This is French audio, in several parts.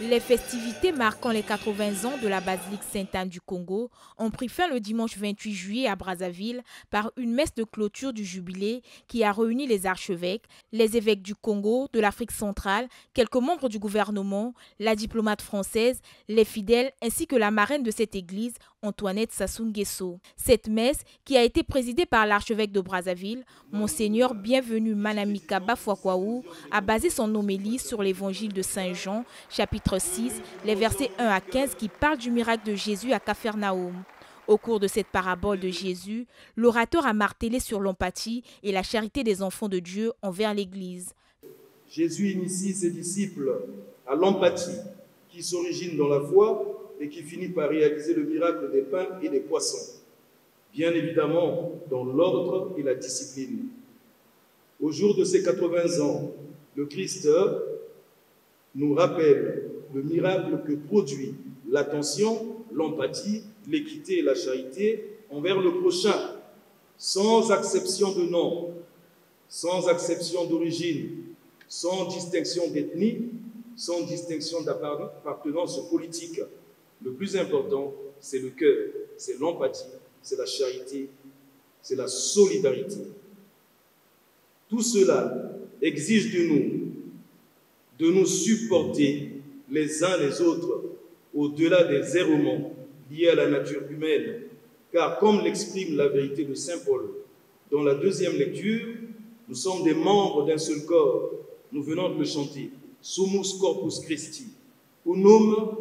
Les festivités marquant les 80 ans de la basilique Sainte-Anne du Congo ont pris fin le dimanche 28 juillet à Brazzaville par une messe de clôture du jubilé qui a réuni les archevêques, les évêques du Congo, de l'Afrique centrale, quelques membres du gouvernement, la diplomate française, les fidèles ainsi que la marraine de cette église, Antoinette Sassou Nguesso. Cette messe, qui a été présidée par l'archevêque de Brazzaville, Monseigneur Bienvenu Manamika Bafouakwaou, a basé son homélie sur l'évangile de Saint Jean, chapitre 6, les versets 1 à 15 qui parlent du miracle de Jésus à Capharnaüm. Au cours de cette parabole de Jésus, l'orateur a martelé sur l'empathie et la charité des enfants de Dieu envers l'Église. Jésus initie ses disciples à l'empathie qui s'origine dans la foi et qui finit par réaliser le miracle des pains et des poissons. Bien évidemment, dans l'ordre et la discipline. Au jour de ses 80 ans, le Christ nous rappelle le miracle que produit l'attention, l'empathie, l'équité et la charité envers le prochain, sans exception de nom, sans exception d'origine, sans distinction d'ethnie, sans distinction d'appartenance politique. Le plus important, c'est le cœur, c'est l'empathie, c'est la charité, c'est la solidarité. Tout cela exige de nous supporter les uns les autres au-delà des errements liés à la nature humaine, car comme l'exprime la vérité de Saint Paul, dans la deuxième lecture, nous sommes des membres d'un seul corps. Nous venons de le chanter. Sumus corpus Christi, unum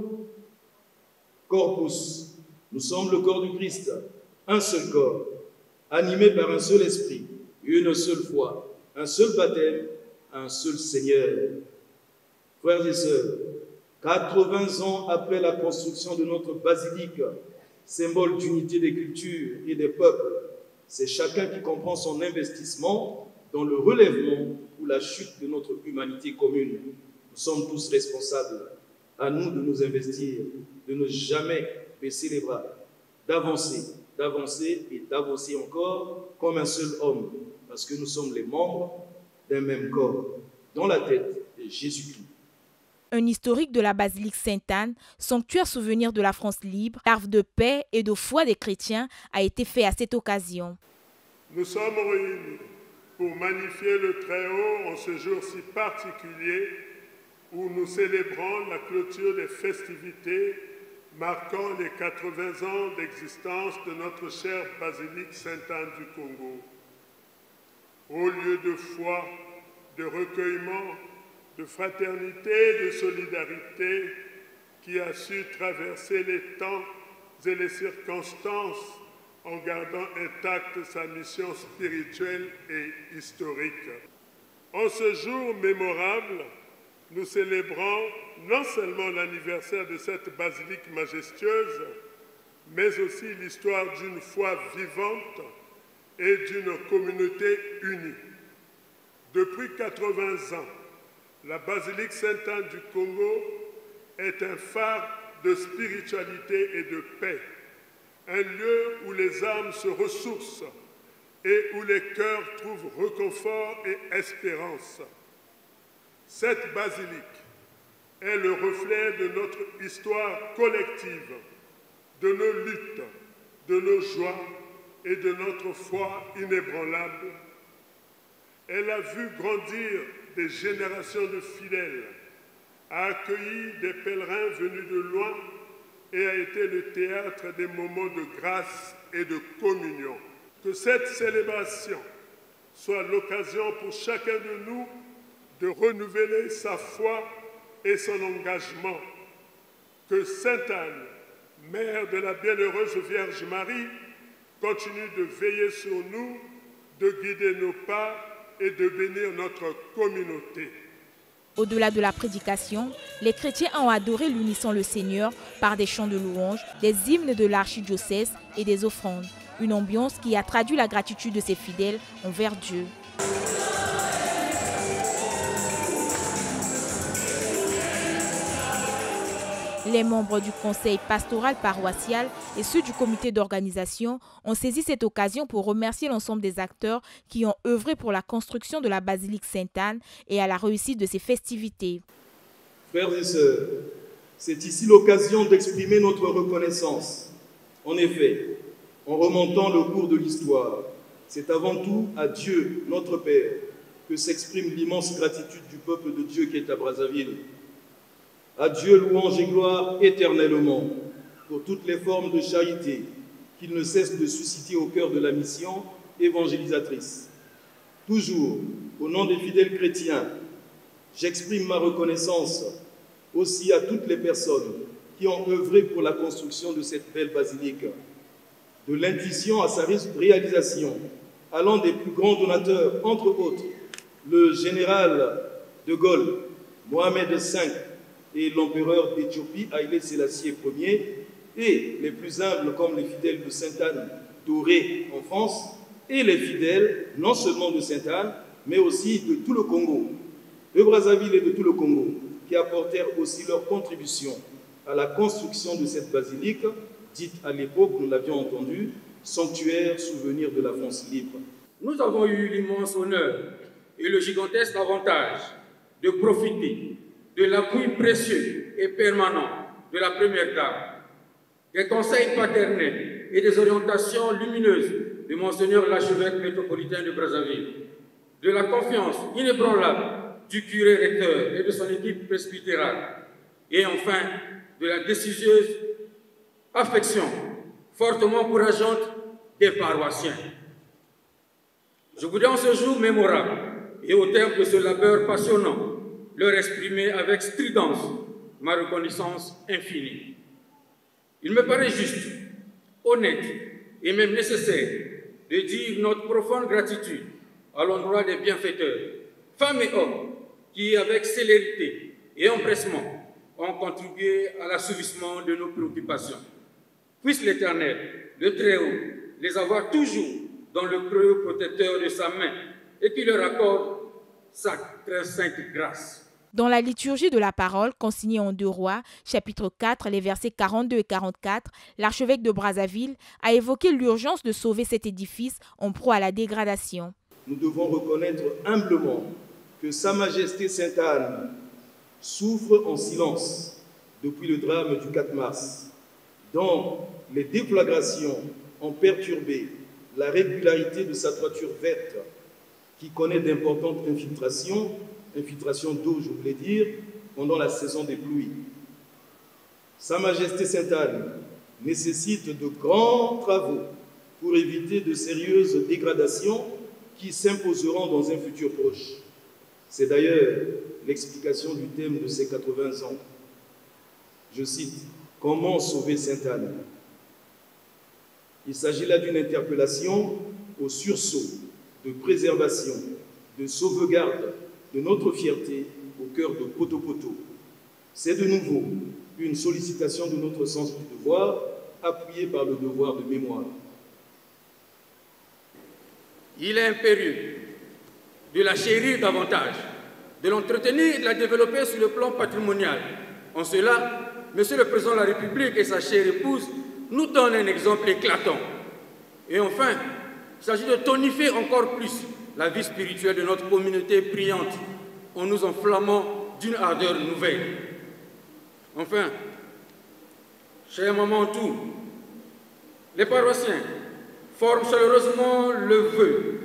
corpus. Nous sommes le corps du Christ, un seul corps, animé par un seul esprit, une seule foi, un seul baptême, un seul Seigneur. Frères et sœurs, 80 ans après la construction de notre basilique, symbole d'unité des cultures et des peuples, c'est chacun qui comprend son investissement dans le relèvement ou la chute de notre humanité commune. Nous sommes tous responsables. À nous de nous investir, de ne jamais baisser les bras, d'avancer et d'avancer encore comme un seul homme, parce que nous sommes les membres d'un même corps, dans la tête de Jésus-Christ. Un historique de la basilique Sainte-Anne, sanctuaire souvenir de la France libre, arbre de paix et de foi des chrétiens, a été fait à cette occasion. Nous sommes réunis pour magnifier le Très-Haut en ce jour si particulier où nous célébrons la clôture des festivités marquant les 80 ans d'existence de notre chère basilique Sainte-Anne du Congo. Au lieu de foi, de recueillement, de fraternité, de solidarité, qui a su traverser les temps et les circonstances en gardant intacte sa mission spirituelle et historique. En ce jour mémorable, nous célébrons non seulement l'anniversaire de cette basilique majestueuse, mais aussi l'histoire d'une foi vivante et d'une communauté unie. Depuis 80 ans, la basilique Sainte-Anne du Congo est un phare de spiritualité et de paix, un lieu où les âmes se ressourcent et où les cœurs trouvent réconfort et espérance. Cette basilique est le reflet de notre histoire collective, de nos luttes, de nos joies et de notre foi inébranlable. Elle a vu grandir des générations de fidèles, a accueilli des pèlerins venus de loin et a été le théâtre des moments de grâce et de communion. Que cette célébration soit l'occasion pour chacun de nous de renouveler sa foi et son engagement. Que Sainte Anne, mère de la bienheureuse Vierge Marie, continue de veiller sur nous, de guider nos pas et de bénir notre communauté. Au-delà de la prédication, les chrétiens ont adoré l'unisson le Seigneur par des chants de louanges, des hymnes de l'archidiocèse et des offrandes. Une ambiance qui a traduit la gratitude de ses fidèles envers Dieu. Les membres du conseil pastoral paroissial et ceux du comité d'organisation ont saisi cette occasion pour remercier l'ensemble des acteurs qui ont œuvré pour la construction de la basilique Sainte-Anne et à la réussite de ses festivités. Frères et sœurs, C'est ici l'occasion d'exprimer notre reconnaissance. En effet, en remontant le cours de l'histoire, c'est avant tout à Dieu, notre Père, que s'exprime l'immense gratitude du peuple de Dieu qui est à Brazzaville. À Dieu louange et gloire éternellement pour toutes les formes de charité qu'il ne cesse de susciter au cœur de la mission évangélisatrice. Toujours, au nom des fidèles chrétiens, j'exprime ma reconnaissance aussi à toutes les personnes qui ont œuvré pour la construction de cette belle basilique. De l'intuition à sa réalisation, allant des plus grands donateurs, entre autres, le général de Gaulle, Mohamed V et l'empereur d'Éthiopie, Haïlé Sélassié Ier, et les plus humbles comme les fidèles de Sainte-Anne d'Orée en France, et les fidèles non seulement de Sainte-Anne, mais aussi de tout le Congo, de Brazzaville et de tout le Congo, qui apportèrent aussi leur contribution à la construction de cette basilique, dite à l'époque, nous l'avions entendu, sanctuaire souvenir de la France libre. Nous avons eu l'immense honneur et le gigantesque avantage de profiter de l'appui précieux et permanent de la Première Dame, des conseils paternels et des orientations lumineuses de Monseigneur l'archevêque métropolitain de Brazzaville, de la confiance inébranlable du curé recteur et de son équipe presbytérale, et enfin de la décieuse affection fortement encourageante des paroissiens. Je voudrais en ce jour mémorable et au terme de ce labeur passionnant leur exprimer avec stridence ma reconnaissance infinie. Il me paraît juste, honnête et même nécessaire de dire notre profonde gratitude à l'endroit des bienfaiteurs, femmes et hommes, qui, avec célérité et empressement, ont contribué à l'assouvissement de nos préoccupations. Puisse l'Éternel, le Très-Haut, les avoir toujours dans le creux protecteur de sa main et qu'il leur accorde sa très sainte grâce. Dans la liturgie de la parole, consignée en 2 Rois, chapitre 4, les versets 42 et 44, l'archevêque de Brazzaville a évoqué l'urgence de sauver cet édifice en proie à la dégradation. Nous devons reconnaître humblement que Sa Majesté Sainte-Anne souffre en silence depuis le drame du 4 mars, dont les déflagrations ont perturbé la régularité de sa toiture verte, qui connaît d'importantes infiltrations d'eau, je voulais dire, pendant la saison des pluies. Sa Majesté Sainte-Anne nécessite de grands travaux pour éviter de sérieuses dégradations qui s'imposeront dans un futur proche. C'est d'ailleurs l'explication du thème de ces 80 ans. Je cite, « Comment sauver Sainte-Anne ?» Il s'agit là d'une interpellation au sursaut de préservation, de sauvegarde de notre fierté au cœur de Poto-Poto. C'est de nouveau une sollicitation de notre sens du devoir, appuyée par le devoir de mémoire. Il est impérieux de la chérir davantage, de l'entretenir et de la développer sur le plan patrimonial. En cela, Monsieur le Président de la République et sa chère épouse nous donnent un exemple éclatant. Et enfin, il s'agit de tonifier encore plus la vie spirituelle de notre communauté priante en nous enflammant d'une ardeur nouvelle. Enfin, chère maman tout, les paroissiens forment chaleureusement le vœu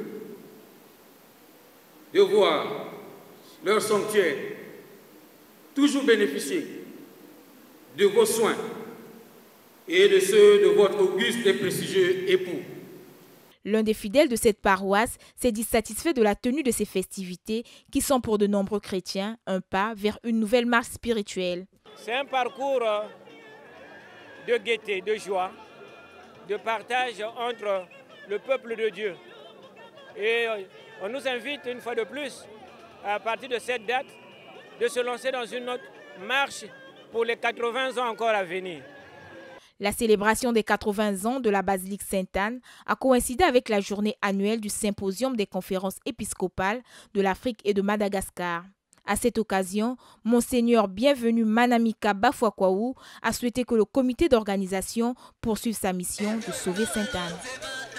de voir leur sanctuaire toujours bénéficier de vos soins et de ceux de votre auguste et prestigieux époux. L'un des fidèles de cette paroisse s'est dit satisfait de la tenue de ces festivités qui sont pour de nombreux chrétiens un pas vers une nouvelle marche spirituelle. C'est un parcours de gaieté, de joie, de partage entre le peuple de Dieu. Et on nous invite une fois de plus, à partir de cette date, de se lancer dans une autre marche pour les 80 ans encore à venir. La célébration des 80 ans de la basilique Sainte-Anne a coïncidé avec la journée annuelle du symposium des conférences épiscopales de l'Afrique et de Madagascar. À cette occasion, Monseigneur Bienvenu Manamika Bafouakwaou a souhaité que le comité d'organisation poursuive sa mission de sauver Sainte-Anne.